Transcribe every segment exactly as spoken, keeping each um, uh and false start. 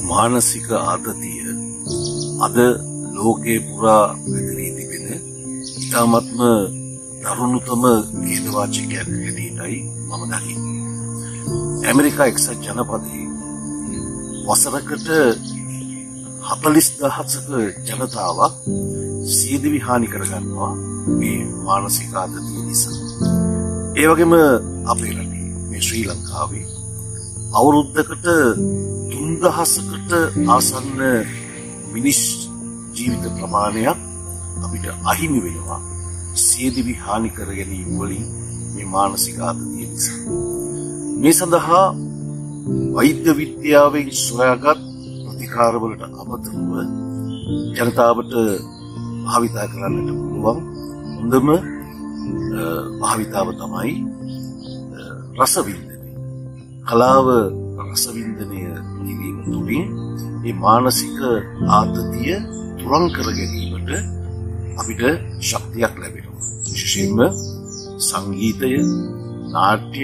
මානසික ආතතිය අද ලෝකේ පුරා පැතිරී තිබෙන ඉතාමත්ම දරුණුතම ඛේදවාචකයක් හැටියටයි මම දකින්නේ. ඇමරිකා එක්සත් ජනපදයේ වසරකට හතළිස් දහසක ජනතාවක් සියදිවි හානි කරගන්නවා මේ මානසික ආතතිය නිසා. ඒ වගේම අපේ රටේ මේ ශ්‍රී ලංකාවේ අවුරුද්දකට තුන් දහසකට ආසන්න මිනිස් ජීවිත ප්‍රමාණයක් අපිට අහිමි වෙනවා සියදිවි හානි කර ගැනීම වලින් මේ මානසික ආතතිය නිසා. මේ සඳහා වෛද්‍ය විද්‍යාවෙන් සොයාගත් ප්‍රතිකාරවලට අමතරව ජනතාවට භාවිතා කරන්නට පුළුවන් හොඳම භාවිතාව තමයි රසවින්දනය. කලාව රසවින්දනය කිරීම තුළින් මේ මානසික ආතතිය තුරන් කර ගැනීමට අපිට ශක්තියක් ලැබෙනවා. විශේෂයෙන්ම සංගීතය, නාට්‍ය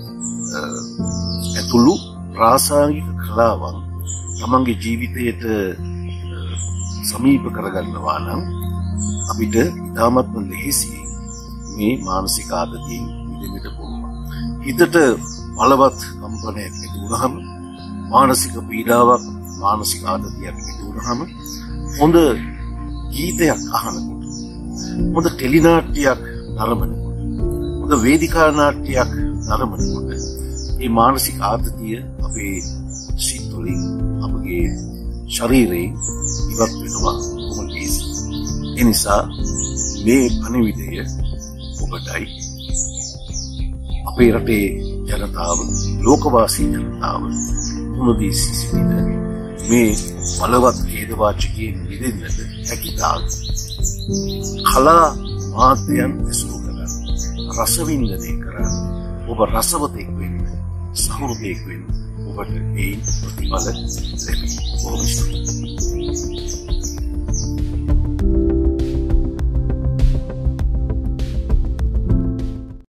ඇතුළු ප්‍රාසංගික කලාවන් තමන්ගේ ජීවිතයට සමීප කරගන්නවා නම් අපිට ඉතාමත්ම ලෙහෙසියෙන් මේ මානසික ආතතියෙන් මිදෙන්නට පුළුවන්. හිතට බලවත් කම්පනයක් ඇති වුණාම, මානසික පීඩාවක්, මානසික ආතතියක් ඇති වුණාම හොඳ ගීතයක් අහනකොට, හොඳ ටෙලි නාට්‍යයක් නරඹනකොට, හොඳ වේදිකා නාට්‍යයක් නරඹනකොට මේ මානසික ආතතිය අපේ සිත් වලින්, අපගේ ශරීරයෙන් ඉවත් වෙනවා කොහොමද? ඒ නිසා මේ පණිවිඩය ඔබටයි, අපේ රටේ ජනතාව, ලෝකවාසී ජනතාව මුලදී සිටින මේ බලවත් ඛේදවාචකයෙන් මිදෙන්නට හැකිතාක් කලා මාධ්‍යයන් ඇසුරු කරන්න, රසවින්දනය කරන්න, ඔබ රසවතෙක් වෙන්න, සහෘදයෙක් වෙන්න ඔබට ඒ ප්‍රතිඵල ලැබෙයි.